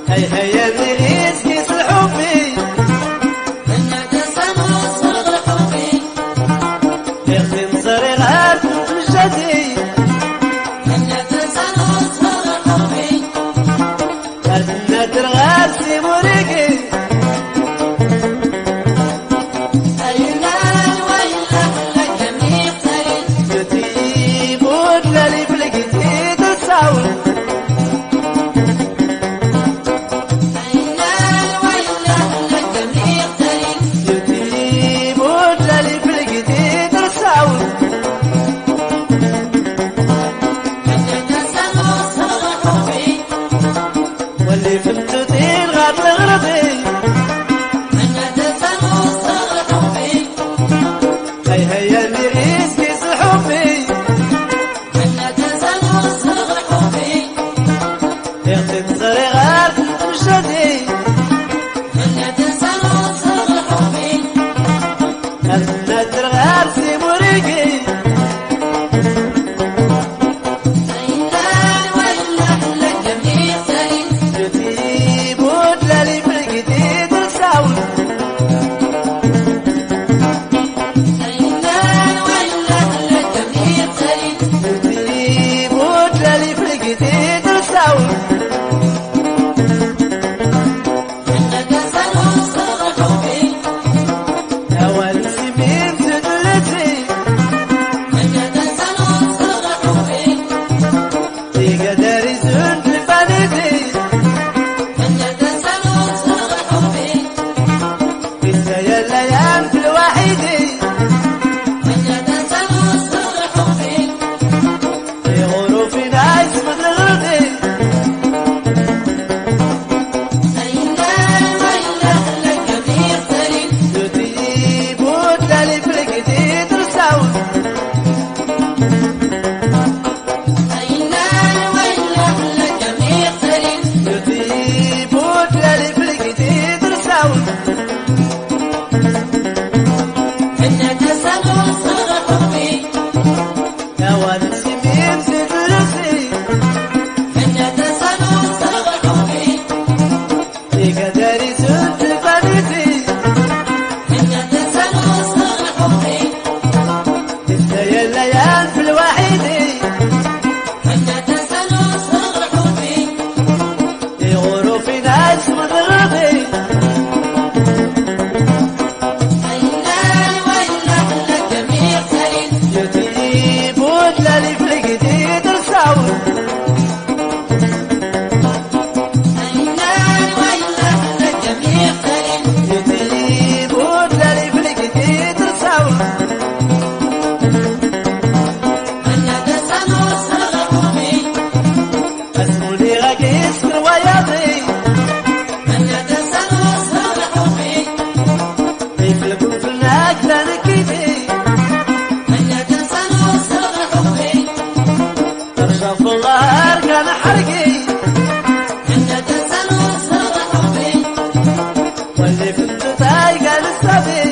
هيا هيا نغيس كيس الحبي هنا تسمع صوت الحبي يخدم نصري غارت مجدي هنا تسمع صوت الحبي غارت النادر غارتي مريقي أينا ويلا لك ميقتري جدي بودلا لي بلقيتي تساوي واللي فهمت دين غاد الغربي هنا تسمع صوت الحبي هيا هيا نغيس كيس الحبي هنا تسمع صوت الحبي يخدم نصري غارت مجدي هنا تسمع صوت الحبي النادر غارتي مريقي أينا ويلا لك ميقتري جدي بودلا لي بلقيتي تساوي أينا ويلا لك ميقتري جدي بودلا لي بلقيتي تساوي هنا تسمع صوت الحبي أول سمين تدلتي هنا تسمع صوت الحبي تقدري زنت لبنيتي هنا تسمع صوت الحبي يا الليام في الوحيدي هنا تسمع صوت الحبي في غروفي نايس من الغردي أينا ويلا لك ميقتري جدي بودلا لي بلقيتي تساوي أينا ويلا لك ميقتري جدي بودلا لي بلقيتي تساوي هنا تسمع صوت الحبي يا ولد سمين تدلتي هنا تسمع صوت الحبي تقدري زنت لبنيتي هنا تسمع صوت الحبي يا الليام في الوحيدي هنا تسمع صوت الحبي في غروفي نايس من الغردي أينا ويلا لك ميقتري جدي بودلا لي بلقيتي تساوي أينا ويلا لك ميقتري جدي بودلا لي بلقيتي تساوي هنا تسمع صوت الحبي اسموني غاقيس رواياتي هنا تسمع صوت الحبي يفلقوا في الأكلة نكيتي هنا تسمع صوت الحبي ترشف في الظهر كان حرقي هنا تسمع صوت الحبي واللي في الدتاي قال السبي